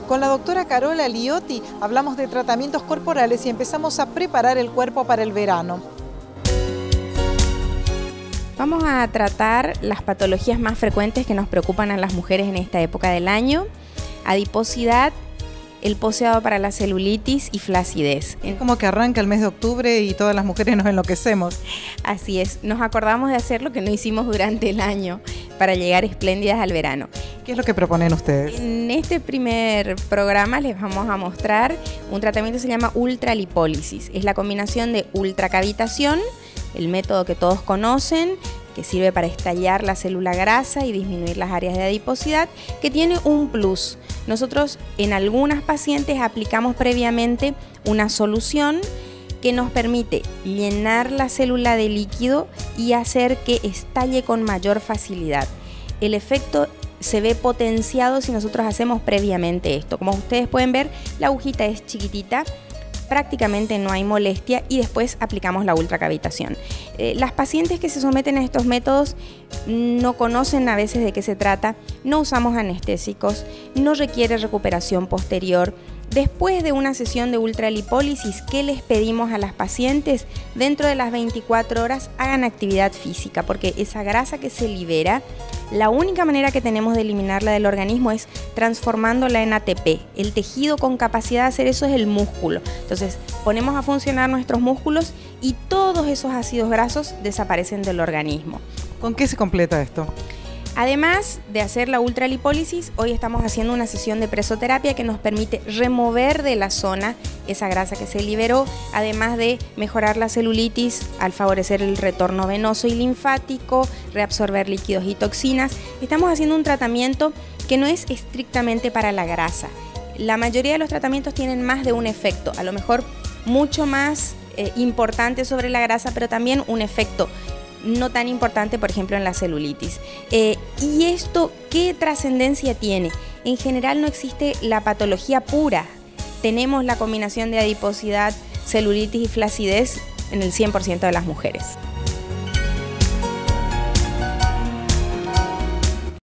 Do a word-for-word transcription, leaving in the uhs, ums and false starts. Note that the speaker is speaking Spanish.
Con la doctora Carola Liotti hablamos de tratamientos corporales y empezamos a preparar el cuerpo para el verano. Vamos a tratar las patologías más frecuentes que nos preocupan a las mujeres en esta época del año: adiposidad, el poseado para la celulitis y flacidez. Es como que arranca el mes de octubre y todas las mujeres nos enloquecemos. Así es, nos acordamos de hacer lo que no hicimos durante el año para llegar espléndidas al verano. ¿Qué es lo que proponen ustedes? En este primer programa les vamos a mostrar un tratamiento que se llama ultralipólisis. Es la combinación de ultracavitación, el método que todos conocen, que sirve para estallar la célula grasa y disminuir las áreas de adiposidad, que tiene un plus. Nosotros en algunas pacientes aplicamos previamente una solución que nos permite llenar la célula de líquido y hacer que estalle con mayor facilidad. El efecto se ve potenciado si nosotros hacemos previamente esto. Como ustedes pueden ver, la agujita es chiquitita, prácticamente no hay molestia y después aplicamos la ultracavitación. Eh, las pacientes que se someten a estos métodos no conocen a veces de qué se trata, no usamos anestésicos, no requiere recuperación posterior. Después de una sesión de ultralipólisis, ¿qué les pedimos a las pacientes? Dentro de las veinticuatro horas hagan actividad física, porque esa grasa que se libera, la única manera que tenemos de eliminarla del organismo es transformándola en A T P. El tejido con capacidad de hacer eso es el músculo. Entonces ponemos a funcionar nuestros músculos y todos esos ácidos grasos desaparecen del organismo. ¿Con qué se completa esto? Además de hacer la ultralipólisis, hoy estamos haciendo una sesión de presoterapia que nos permite remover de la zona esa grasa que se liberó, además de mejorar la celulitis al favorecer el retorno venoso y linfático, reabsorber líquidos y toxinas. Estamos haciendo un tratamiento que no es estrictamente para la grasa. La mayoría de los tratamientos tienen más de un efecto, a lo mejor mucho más eh, importante sobre la grasa, pero también un efecto no tan importante, por ejemplo, en la celulitis. Eh, ¿Y esto qué trascendencia tiene? En general no existe la patología pura. Tenemos la combinación de adiposidad, celulitis y flacidez en el cien por ciento de las mujeres.